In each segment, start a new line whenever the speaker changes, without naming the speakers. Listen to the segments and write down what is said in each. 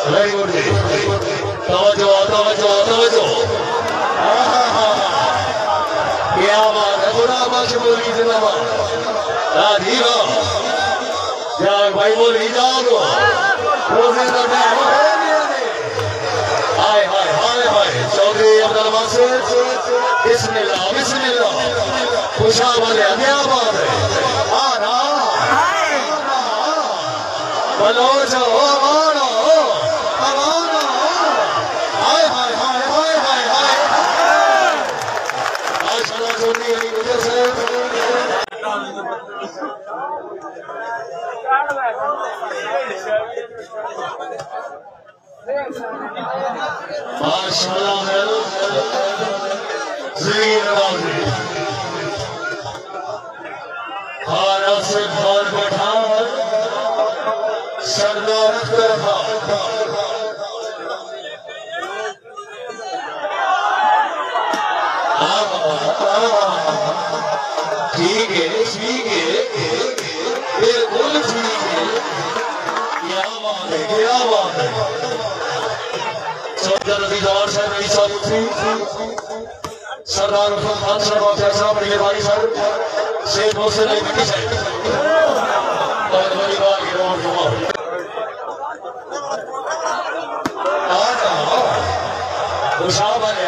very good जी तवज्जो तवज्जो तवज्जो क्या बात है खुदा बख्श बोली जिंदाबाद राधीरा जाग भाई बोली जागो रोजे का टाइम हाय हाय हाय हाय चौधरी अब्दुल वासिर बिस्मिल्लाह बिस्मिल्लाह खुशाबद है क्या बात है आना बलोचो अमानो अमानो हाय हाय हाय हाय हाय हाय माशाल्लाह चौधरी अली गुजर से माशाल्लाह है ज़मीन राज़ी खाना से खान पठान सरदार अख्तर खान ठीक है बिल्कुल ठीक है क्या बात है क्या बात है सरदार रजीदार साहब रईस साहब सरदार उस्मान खान साहब अफसर साहब बड़े भाई साहब शेख मोहसिन अली भट्टी साहब बहुत बड़ी बात ये रोड जुमा खुशाब आया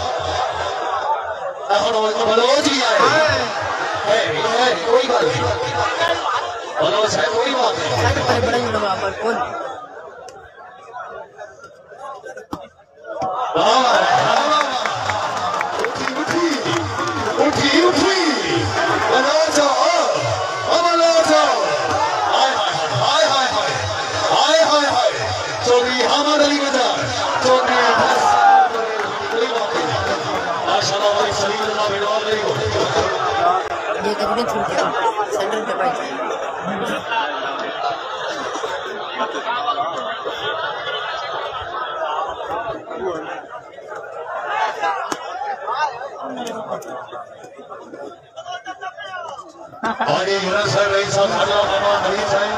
बलोच भी आए है कोई बात नहीं बलोच है कोई बात नहीं उठी उठी बलोचो बलोचो हाय हाय हाय हाय हाय हाय हाय चौधरी अहमद अली बाजार चौधरी माशाल्लाह भाई सलीम अल्लाह बेडवाल नहीं हो ये करीबन छूट गया सेंटर पे भाई और ये मुराद साहब रईस साहब खाना मामा मरीज साहब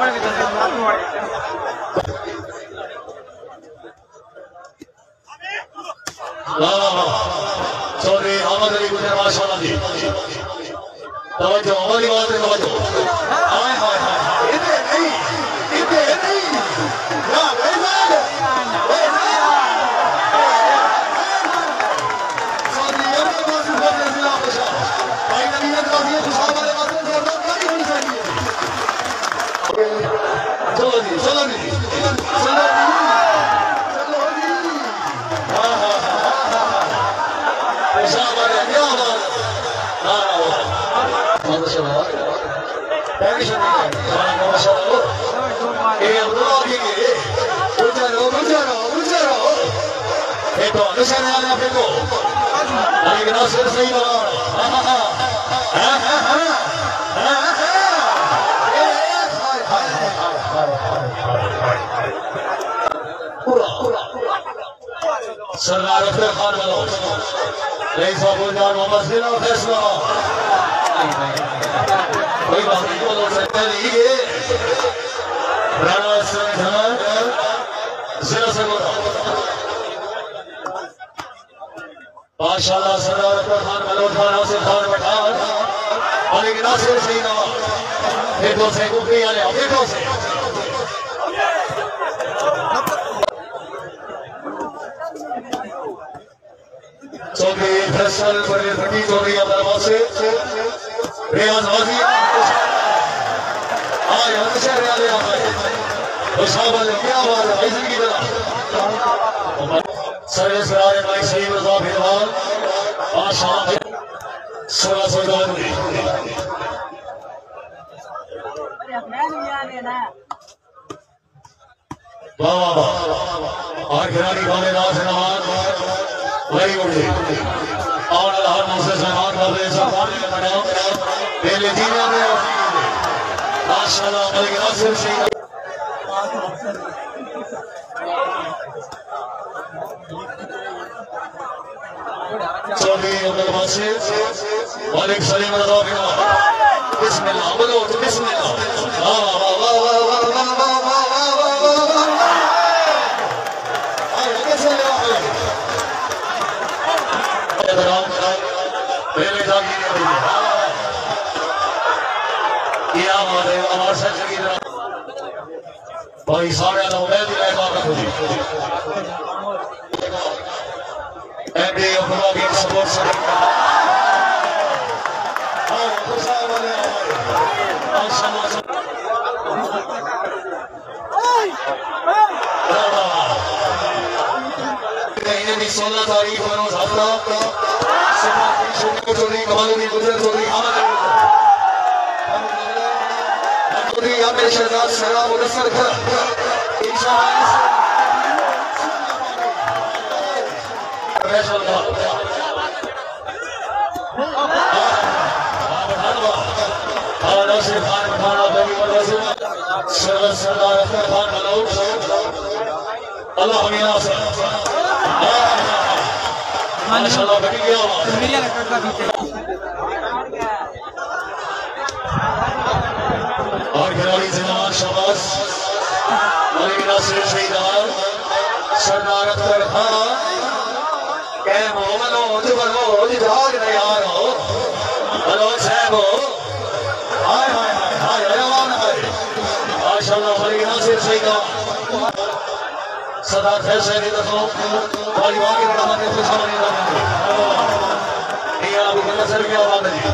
चौधरी अहमद अली गुजर माशाल्लाह जी तवज्जो अमली बात है तवज्जो हाय हाय हाय इधर नहीं ना चौधरी अब्दुल वासिर साहब ने जिला खुशा भाई नवीयत का ये खुशा वाले बातें जोरदार नहीं होनी चाहिए चलो जी तो अनुसार आने आप को अली नासिर सही बोला सरदार अख्तर खान वालों रईस साहब मोहम्मद जिला फैसला कोई बात नहीं बोल सकते नहीं राणा संघान जिला से बोला माशाल्लाह सरदार अख्तर खान मलोद खान आसिफ खान पठान अली नासिर सही नवाब खेतों से कुफरी आने खेतों से चौधरी फैसल बड़े भट्टी चौधरी अब्दुल वासिर रियाज वाजी आज हमेशा रियाज खुशाब क्या बात है ऐसी की तरह सर्विस कराने भाई सलीम रजा फिलहाल माशाल्लाह 1692 वाह वाह वाह और खिलाड़ी खाने नाज नवाज वेरी गुड और हर मुझसे समान कर रहे सब पानी में बनाओ पहले जीने में माशाल्लाह मलिक नासिर सिंह चौधरी अब्दुल वासिर मलिक सलीम रजा बिस्मिल्लाह बोलो बिस्मिल्लाह वाह वाह वाह वाह वाह वाह वाह वाह वाह सेंचुरी भाई सारे का उम्मीद ही लगा रखो जी एमडी अपना भी सपोर्ट से हां खुशा वाले माशाल्लाह महीने की 16 तारीख को हफ्ता चौधरी कमालुद्दीन गुजर चौधरी चौधरी आमिर शहजाद शहजाद मुदस्सर घर नासिर खान पठान सरदार अख्तर खान मनोज अल्लाह मीना से माशाल्लाह बैठ गया और खिलाड़ी जिन्नार शाबाश मलिक नासिर शहीदार सरदार अख्तर खान के मनोज मनोज जाग न यारो मनोज साहब हाय हाय हाय हाय माशाल्लाह मलिक नासिर शहीदार सदा फैसले की तरफ वाली वाह के नाम में कुछ नहीं रहा ये अभी गलत सर क्या बात है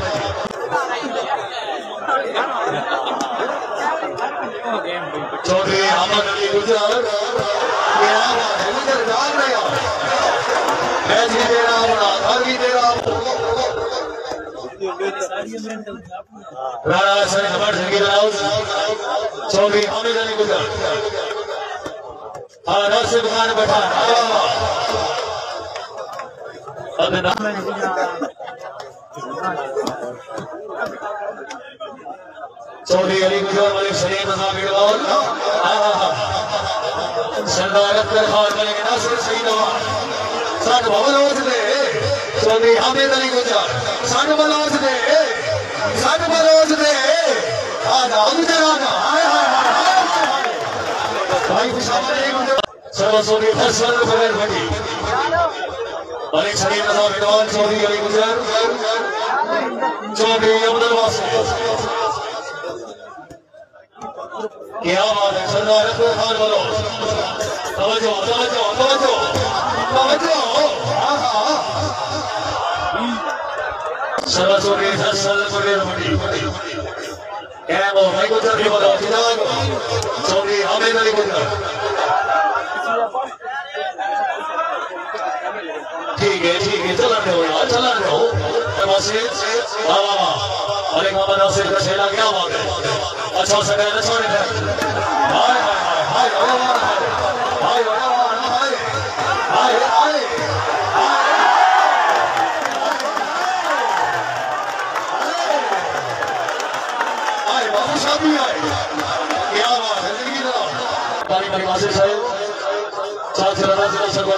चौधरी अहमद अली गुजर क्या बात है गुजर जान रहे हो मैच भी दे रहा हूं घर भी दे रहा हूं राणा सर नंबर से गिराओ चौधरी अहमद अली गुजर नासिर खान पठान चौधरी अली गुजर मलिक सलीम नजाम इकबाल सरदार अख्तर खान मलिक नासिर शहीदार साठ बलोच दे चौधरी हामिद अली गुजर साठ बलोच दे आजा गुजर आजा हाय हाय भाई खुशामद सर्वसोनी फैसल बगैर भटी मलिक सलीम नजाम इकबाल चौधरी अली गुजर चौधरी अब्दुल वासिफ क्या बात है सरदार अख्तर खान बोलो तवज्जो तवज्जो तवज्जो तवज्जो सर्वसोनी फैसल बगैर भटी क्या वो भाई गुजर के बोलो चौधरी हामिद अली गुजर ठीक है चला रहे हो यार चला रहे हो वाह वाह अरे मोहम्मद नासिर का शेला क्या बात है अच्छा सगळे छोड़े हाय हाय हाय हाय हाय हाय हाय हाय बाबू शादी आए क्या बात है जिंदगी जरा बारी बारी नासिर साहब चाचा नासिर साहब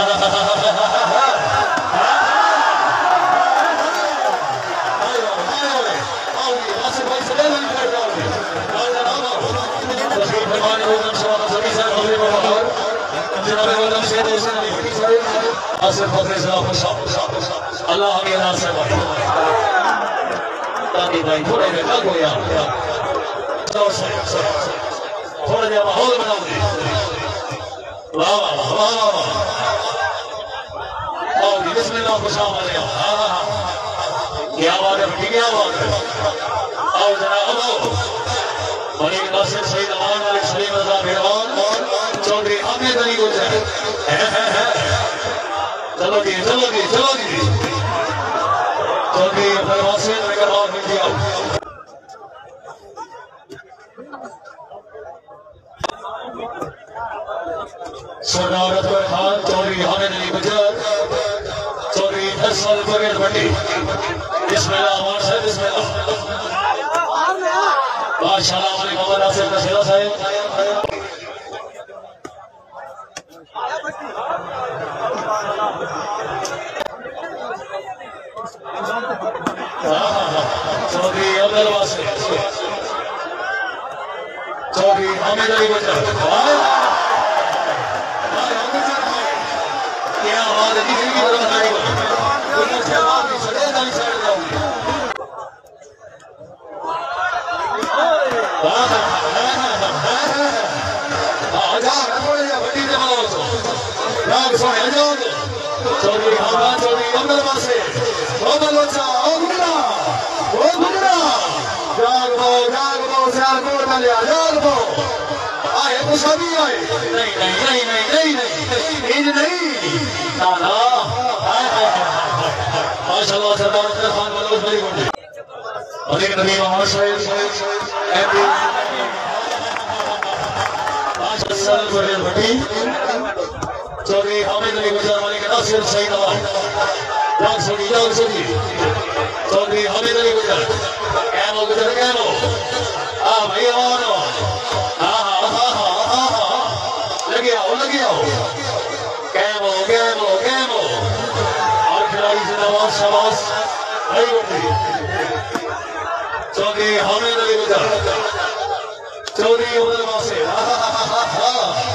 अल्लाह हमें नासिर भाई ताकि भाई थोड़े में कल हो यार थोड़ा जा माहौल बनाओ वाह वाह वाह वाह आओ जी बिस्मिल्लाह खुशामद क्या बात है क्या बात है आओ जनाब आओ मलिक नासिर शहीद अमान मलिक सलीम नजाम इकबाल चौधरी हामिद अली गुजर चलो जी चौधरी अब्दुल वासिफ मेहरबान मिल आओ सरदार अख्तर खान चौधरी हामिद अली गुजर चौधरी फैसल बगैर भट्टी बिस्मिल्लाह अमान साहब बिस्मिल्लाह माशाल्लाह मलिक मोहम्मद नासिर का शेला साहब चौधरी अब्दुल वासिफ चौधरी हामिद अली गुजर क्या बात है किसी की तरफ नहीं दुनिया से बात नहीं सड़े नहीं सड़ जाऊंगी थोड़े या बड़ी दे बोलो राग सोने जाओ चौधरी खानदान चौधरी अब्दुल वासे ओ बलोचा ओ गुना जाग बो सियालकोट वाले जाग बो आए तो सभी आए नहीं ना माशाल्लाह सरदार खान बलोच वेरी गुड और एक नबी मोहम्मद साहिब एमपी माशाल्लाह भट्टी चौधरी हामिद अली गुजर वाले के नासिर सईद अवान जाग सुनी चौधरी हामिद अली गुजर कैमो आ भाई आवानो लगे आओ कैमो और खिलाड़ी से नवाज शबाज भाई गुटी चौधरी हामिद अली गुजर चौधरी उमर वासे